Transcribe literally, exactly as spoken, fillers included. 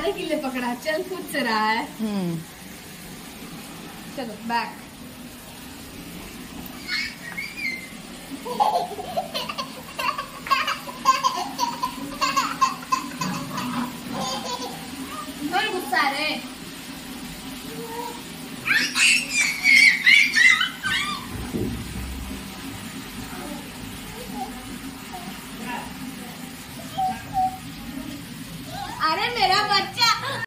खाने के लिए पकड़ा, चल खुद से रहा है। हम्म चलो बैक। बहुत गुस्सा रे। अरे मेरा बच्चा